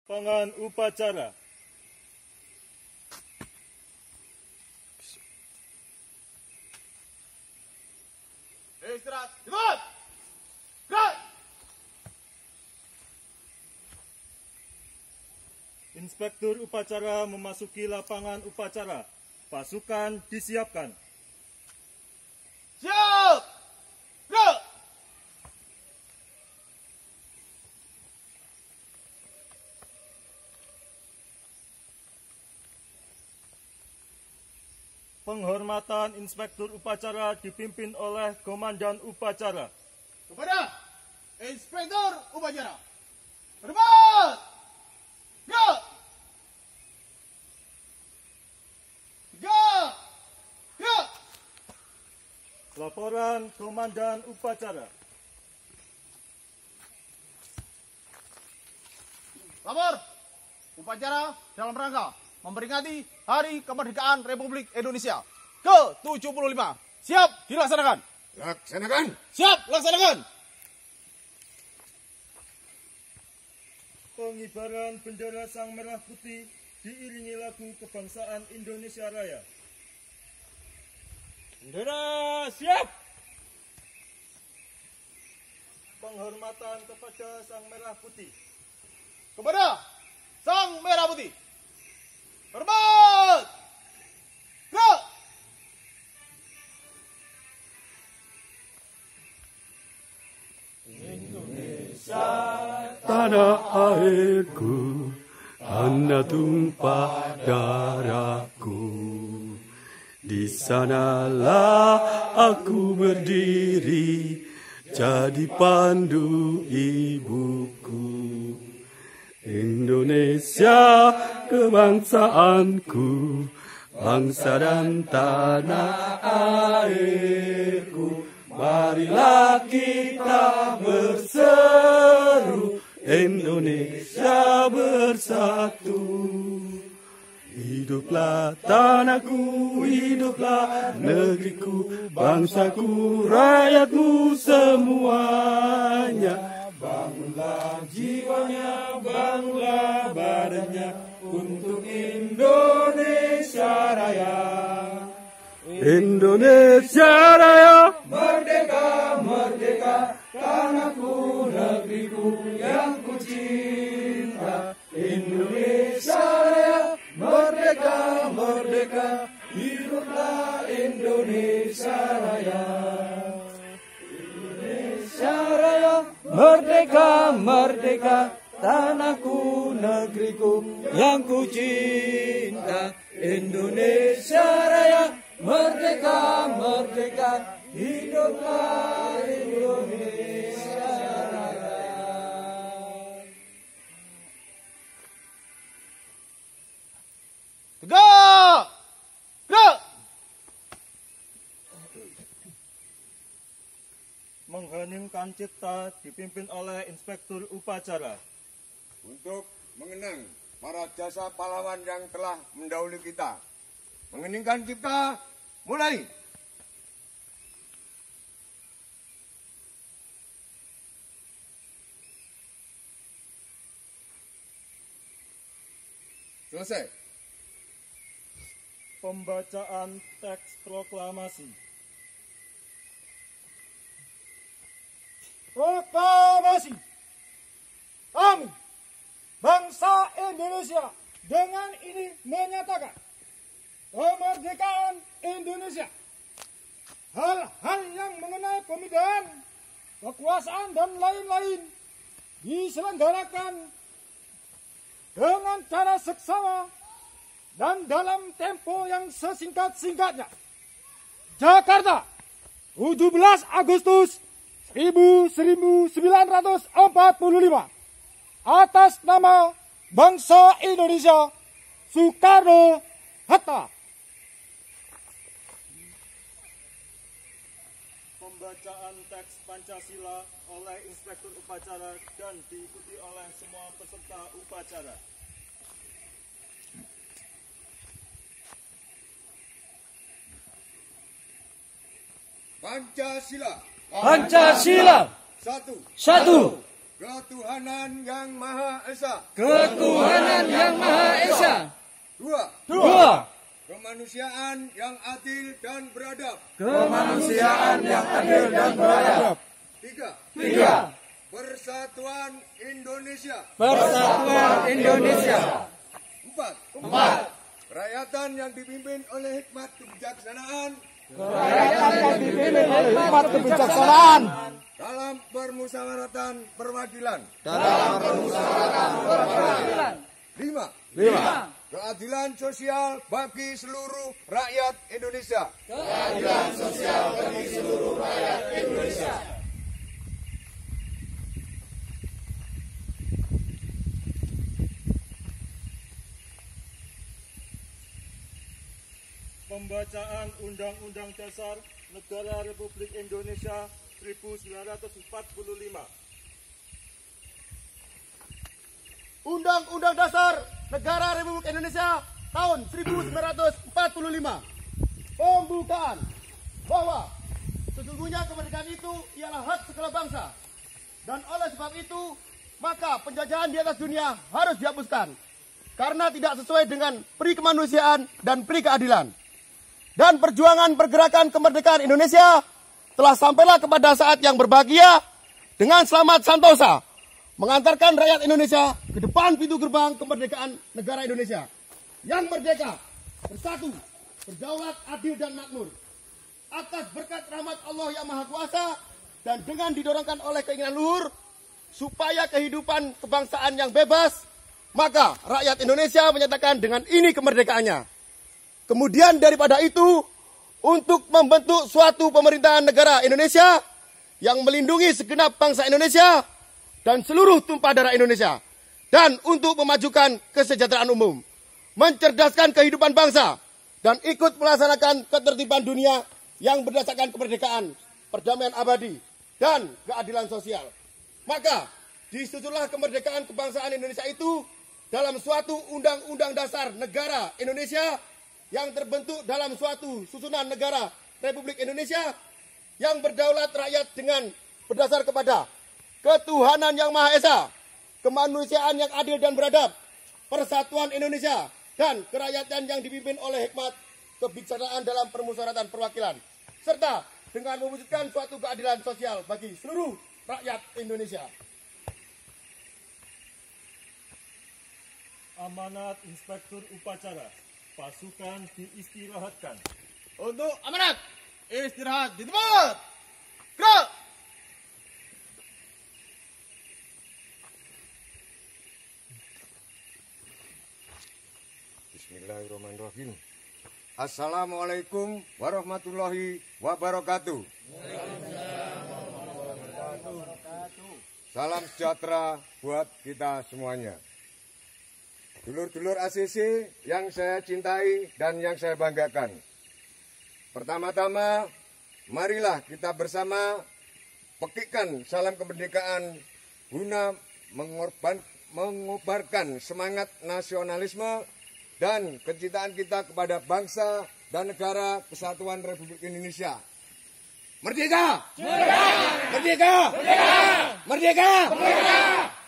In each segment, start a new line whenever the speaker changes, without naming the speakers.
Lapangan upacara.
Istirahat. Cepat. Gerak.
Inspektur upacara memasuki lapangan upacara. Pasukan disiapkan.
Siap. Gerak.
Penghormatan Inspektur upacara dipimpin oleh Komandan upacara.
Kepada Inspektur upacara. Hormat. Gerak. Gerak. Gerak.
Laporan Komandan upacara.
Lapor. Upacara dalam rangka memperingati Hari Kemerdekaan Republik Indonesia ke-75. Siap dilaksanakan.
Laksanakan.
Siap laksanakan.
Pengibaran bendera Sang Merah Putih diiringi lagu kebangsaan Indonesia Raya. Bendera siap. Penghormatan kepada Sang Merah Putih.
Kepada Sang Merah Putih. Hormat. Gerak.
Tanah airku, tanah tumpah darahku. Di sanalah aku berdiri, jadi pandu ibuku. Indonesia kebangsaanku, bangsa dan tanah airku. Marilah kita berseru, Indonesia bersatu. Hiduplah tanahku, hiduplah negeriku, bangsaku, rakyatku semuanya. Bangunlah jiwanya, bangunlah badannya untuk Indonesia Raya. Indonesia Raya, merdeka, merdeka, tanahku, negeriku yang ku cinta. Indonesia Raya, merdeka, merdeka, hiduplah Indonesia Raya. Indonesia Raya, merdeka, merdeka, tanahku, negeriku yang ku cinta. Indonesia Raya, merdeka, merdeka, hiduplah Indonesia Raya.
Tegak. Gerak.
Mengheningkan cipta dipimpin oleh Inspektur upacara.
Untuk mengenang para jasa pahlawan yang telah mendahului kita. Mengeningkan cipta, mulai. Selesai.
Pembacaan teks proklamasi.
Proklamasi. Kami, bangsa Indonesia, dengan ini menyatakan kemerdekaan Indonesia. Hal-hal yang mengenai pemilihan, kekuasaan, dan lain-lain diselenggarakan dengan cara seksama dan dalam tempo yang sesingkat-singkatnya. Jakarta, 17 Agustus 1945. Atas nama bangsa Indonesia, Soekarno-Hatta.
Pembacaan teks Pancasila oleh Inspektur upacara dan diikuti oleh semua peserta upacara.
Pancasila.
Pancasila.
Satu.
Satu.
ketuhanan yang Maha Esa.
ketuhanan yang Maha Esa.
2. Kemanusiaan yang adil dan beradab.
Kemanusiaan yang adil dan beradab.
3. Persatuan Indonesia.
Persatuan Indonesia.
4. Kerakyatan yang dipimpin oleh hikmat kebijaksanaan.
Rakyat yang dipimpin oleh hikmat kebijaksanaan.
Dalam permusyawaratan perwakilan. 5. Keadilan sosial bagi seluruh rakyat Indonesia.
Pembacaan Undang-Undang Dasar Negara Republik Indonesia 1945.
Undang-Undang Dasar Negara Republik Indonesia tahun 1945. Pembukaan bahwa sesungguhnya kemerdekaan itu ialah hak segala bangsa. Dan oleh sebab itu, maka penjajahan di atas dunia harus dihapuskan. Karena tidak sesuai dengan peri kemanusiaan dan peri keadilan. Dan perjuangan pergerakan kemerdekaan Indonesia telah sampailah kepada saat yang berbahagia dengan selamat santosa mengantarkan rakyat Indonesia ke depan pintu gerbang kemerdekaan negara Indonesia yang merdeka, bersatu, berdaulat, adil dan makmur atas berkat rahmat Allah yang Maha Kuasa dan dengan didorongkan oleh keinginan luhur supaya kehidupan kebangsaan yang bebas, maka rakyat Indonesia menyatakan dengan ini kemerdekaannya. Kemudian daripada itu, untuk membentuk suatu pemerintahan negara Indonesia yang melindungi segenap bangsa Indonesia dan seluruh tumpah darah Indonesia, dan untuk memajukan kesejahteraan umum, mencerdaskan kehidupan bangsa, dan ikut melaksanakan ketertiban dunia yang berdasarkan kemerdekaan, perdamaian abadi, dan keadilan sosial. Maka, disusunlah kemerdekaan kebangsaan Indonesia itu dalam suatu undang-undang dasar negara Indonesia yang terbentuk dalam suatu susunan negara Republik Indonesia yang berdaulat rakyat dengan berdasar kepada ketuhanan yang Maha Esa, kemanusiaan yang adil dan beradab, persatuan Indonesia, dan kerakyatan yang dipimpin oleh hikmat kebijaksanaan dalam permusyawaratan perwakilan, serta dengan mewujudkan suatu keadilan sosial bagi seluruh rakyat Indonesia.
Amanat Inspektur Upacara. Pasukan diistirahatkan.
Untuk amanat, istirahat di tempat. Gerak!
Bismillahirrahmanirrahim. Assalamualaikum warahmatullahi wabarakatuh. Salam sejahtera buat kita semuanya. Dulur-dulur ACC yang saya cintai dan yang saya banggakan. Pertama-tama, marilah kita bersama pekikkan salam kemerdekaan guna mengobarkan semangat nasionalisme dan kecintaan kita kepada bangsa dan negara kesatuan Republik Indonesia. Merdeka! Merdeka! Merdeka! Merdeka! Merdeka! Merdeka!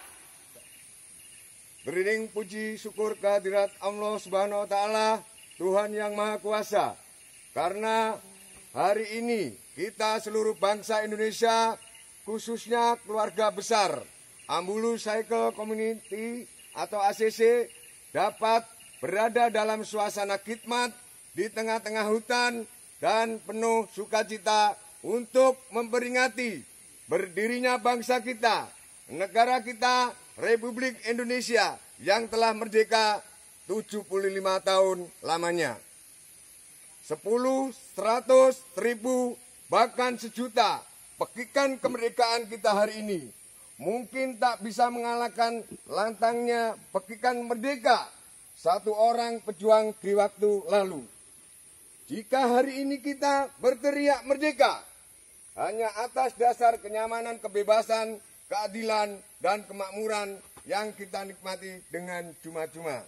Beriring puji syukur kehadirat Allah Subhanahu wa Ta'ala, Tuhan yang Maha Kuasa. Karena hari ini kita seluruh bangsa Indonesia, khususnya keluarga besar Ambulu Cycle Community atau ACC, dapat berada dalam suasana khidmat di tengah-tengah hutan dan penuh sukacita untuk memperingati berdirinya bangsa kita, negara kita, Republik Indonesia yang telah merdeka 75 tahun lamanya. 10, 100, 1000, bahkan sejuta pekikan kemerdekaan kita hari ini mungkin tak bisa mengalahkan lantangnya pekikan merdeka satu orang pejuang di waktu lalu. Jika hari ini kita berteriak merdeka hanya atas dasar kenyamanan, kebebasan, keadilan, dan kemakmuran yang kita nikmati dengan cuma-cuma.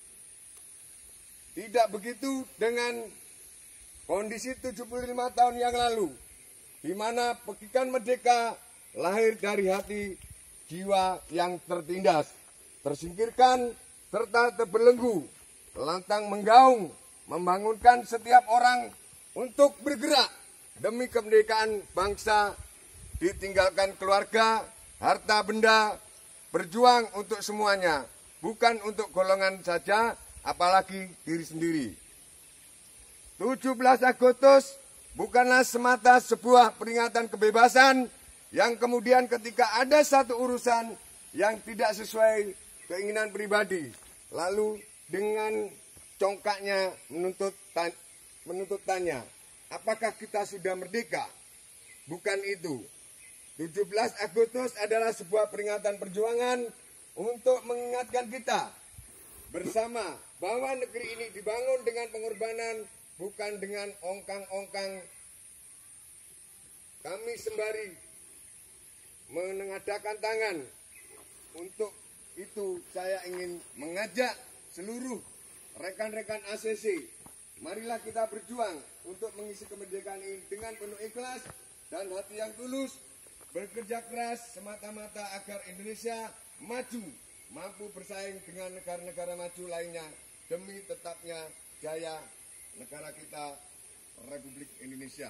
Tidak begitu dengan kondisi 75 tahun yang lalu, di mana pekikan merdeka lahir dari hati jiwa yang tertindas, tersingkirkan, serta terbelenggu, lantang menggaung, membangunkan setiap orang untuk bergerak demi kemerdekaan bangsa, ditinggalkan keluarga, harta benda, berjuang untuk semuanya, bukan untuk golongan saja, apalagi diri sendiri. 17 Agustus bukanlah semata sebuah peringatan kebebasan yang kemudian ketika ada satu urusan yang tidak sesuai keinginan pribadi, lalu dengan congkaknya menuntut tanya, apakah kita sudah merdeka? Bukan itu. 17 Agustus adalah sebuah peringatan perjuangan untuk mengingatkan kita bersama bahwa negeri ini dibangun dengan pengorbanan, bukan dengan ongkang-ongkang. Kami sembari mengadakan tangan. Untuk itu saya ingin mengajak seluruh rekan-rekan ACC, marilah kita berjuang untuk mengisi kemerdekaan ini dengan penuh ikhlas dan hati yang tulus, bekerja keras semata-mata agar Indonesia maju, mampu bersaing dengan negara-negara maju lainnya demi tetapnya jaya negara kita, Republik Indonesia.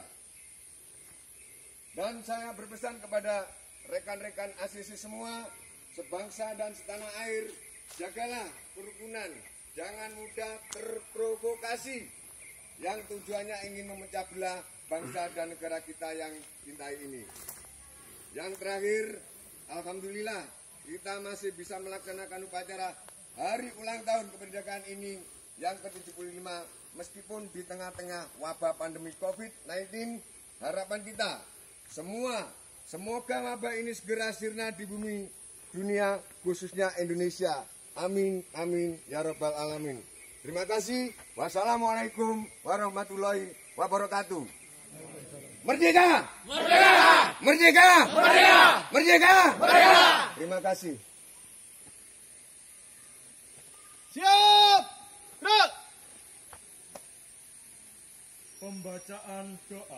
Dan saya berpesan kepada rekan-rekan ACC semua, sebangsa dan setanah air, jagalah kerukunan, jangan mudah terprovokasi yang tujuannya ingin memecah belah bangsa dan negara kita yang cintai ini. Yang terakhir, alhamdulillah kita masih bisa melaksanakan upacara hari ulang tahun kemerdekaan ini yang ke-75 meskipun di tengah-tengah wabah pandemi COVID-19. Harapan kita semoga wabah ini segera sirna di bumi dunia, khususnya Indonesia. Amin, amin, ya rabbal alamin. Terima kasih. Wassalamualaikum warahmatullahi wabarakatuh. Merdeka! Merdeka! Merdeka! Merdeka! Merdeka! Merdeka! Terima kasih.
Siap! Gerak!
Pembacaan doa.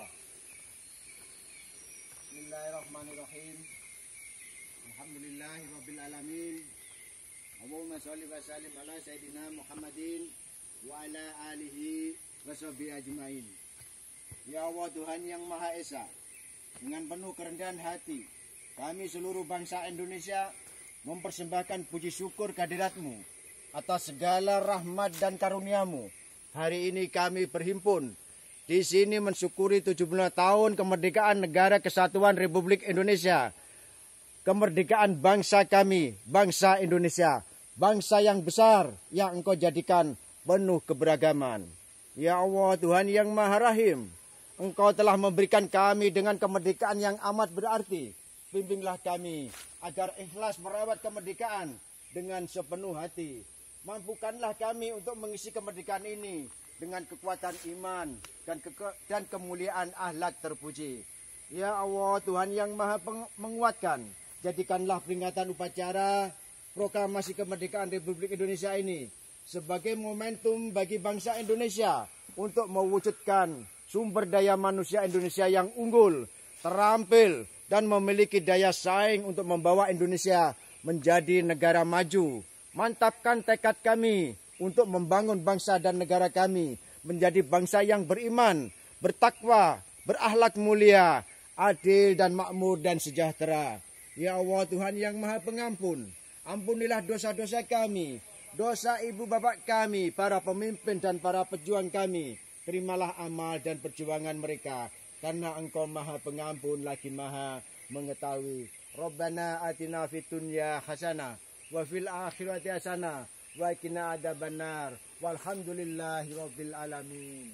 Bismillahirrahmanirrahim. Alhamdulillahirabbil alamin. Allahumma shalli wa sallim ala sayyidina Muhammadin wa ala alihi wa sahbihi ajmain. Ya Allah Tuhan yang Maha Esa, dengan penuh kerendahan hati, kami seluruh bangsa Indonesia mempersembahkan puji syukur kehadirat-Mu atas segala rahmat dan karunia-Mu. Hari ini kami berhimpun di sini mensyukuri 75 tahun kemerdekaan Negara Kesatuan Republik Indonesia. Kemerdekaan bangsa kami, bangsa Indonesia, bangsa yang besar yang Engkau jadikan penuh keberagaman. Ya Allah Tuhan yang Maha Rahim, Engkau telah memberikan kami dengan kemerdekaan yang amat berarti. Bimbinglah kami agar ikhlas merawat kemerdekaan dengan sepenuh hati. Mampukanlah kami untuk mengisi kemerdekaan ini dengan kekuatan iman dan kemuliaan akhlak terpuji. Ya Allah Tuhan yang Maha menguatkan, jadikanlah peringatan upacara proklamasi kemerdekaan Republik Indonesia ini sebagai momentum bagi bangsa Indonesia untuk mewujudkan sumber daya manusia Indonesia yang unggul, terampil, dan memiliki daya saing untuk membawa Indonesia menjadi negara maju. Mantapkan tekad kami untuk membangun bangsa dan negara kami menjadi bangsa yang beriman, bertakwa, berakhlak mulia, adil dan makmur dan sejahtera. Ya Allah Tuhan yang Maha Pengampun, ampunilah dosa-dosa kami, dosa ibu bapak kami, para pemimpin dan para pejuang kami. Terimalah amal dan perjuangan mereka, karena Engkau Maha Pengampun lagi Maha Mengetahui. Rabbana atina fid dunya hasanah wa fil akhirati hasanah wa qina adzabannar. Walhamdulillahi rabbil alamin.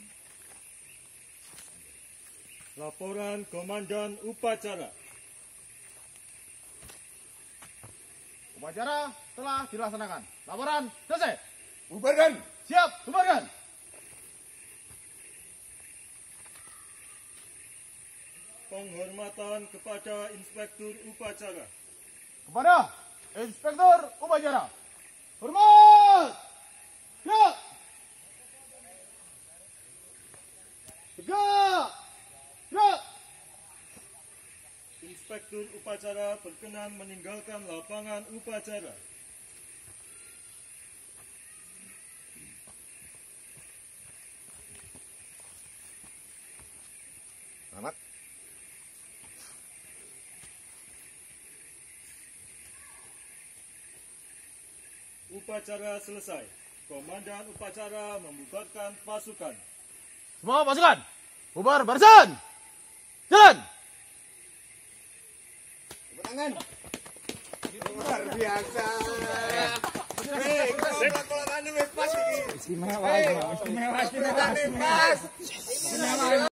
Laporan Komandan Upacara.
Upacara telah dilaksanakan. Laporan selesai.
Bubarkan.
Siap, bubarkan.
Penghormatan kepada Inspektur Upacara.
Kepada Inspektur Upacara. Hormat. Siap. Tegak. Siap.
Inspektur Upacara berkenan meninggalkan lapangan upacara.
Selamat.
Upacara selesai. Komandan upacara membubarkan pasukan.
Semua pasukan, bubar barisan. Jalan.
Tepuk tangan. Luar biasa. Hei, kalau pas ini.
Istimewa.